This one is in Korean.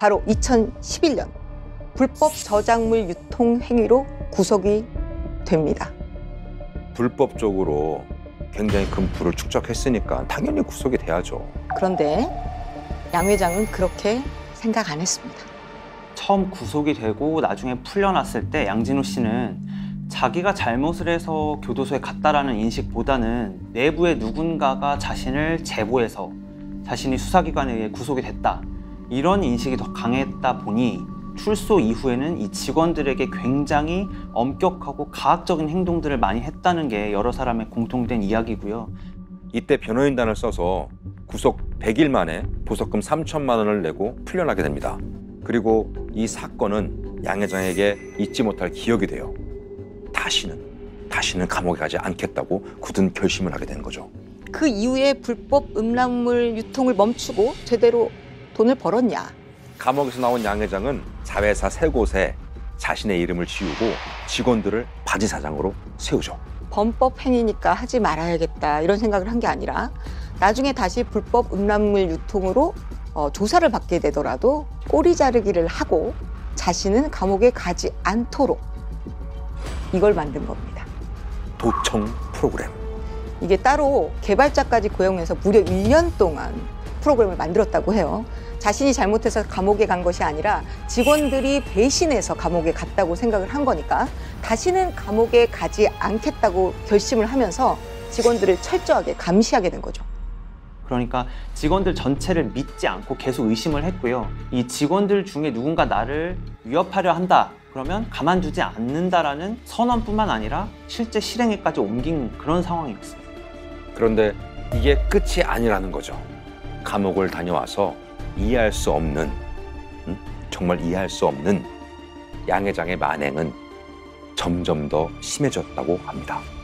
바로 2011년 불법 저작물 유통 행위로 구속이 됩니다. 불법적으로 굉장히 큰 부를 축적했으니까 당연히 구속이 돼야죠. 그런데 양 회장은 그렇게 생각 안 했습니다. 처음 구속이 되고 나중에 풀려났을 때 양진호 씨는 자기가 잘못을 해서 교도소에 갔다라는 인식보다는 내부의 누군가가 자신을 제보해서 자신이 수사기관에 의해 구속이 됐다, 이런 인식이 더 강했다 보니 출소 이후에는 이 직원들에게 굉장히 엄격하고 가학적인 행동들을 많이 했다는 게 여러 사람의 공통된 이야기고요. 이때 변호인단을 써서 구속 100일 만에 보석금 3천만 원을 내고 풀려나게 됩니다. 그리고 이 사건은 양 회장에게 잊지 못할 기억이 돼요. 다시는 감옥에 가지 않겠다고 굳은 결심을 하게 된 거죠. 그 이후에 불법 음란물 유통을 멈추고 제대로 돈을 벌었냐? 감옥에서 나온 양 회장은 자회사 3곳에 자신의 이름을 지우고 직원들을 바지 사장으로 세우죠. 범법 행위니까 하지 말아야겠다 이런 생각을 한 게 아니라 나중에 다시 불법 음란물 유통으로 조사를 받게 되더라도 꼬리 자르기를 하고 자신은 감옥에 가지 않도록 이걸 만든 겁니다. 도청 프로그램. 이게 따로 개발자까지 고용해서 무려 1년 동안 프로그램을 만들었다고 해요. 자신이 잘못해서 감옥에 간 것이 아니라 직원들이 배신해서 감옥에 갔다고 생각을 한 거니까 다시는 감옥에 가지 않겠다고 결심을 하면서 직원들을 철저하게 감시하게 된 거죠. 그러니까 직원들 전체를 믿지 않고 계속 의심을 했고요. 이 직원들 중에 누군가 나를 위협하려 한다, 그러면 가만두지 않는다라는 선언뿐만 아니라 실제 실행에까지 옮긴 그런 상황이었습니다. 그런데 이게 끝이 아니라는 거죠. 감옥을 다녀와서 이해할 수 없는, 정말 이해할 수 없는 양 회장의 만행은 점점 더 심해졌다고 합니다.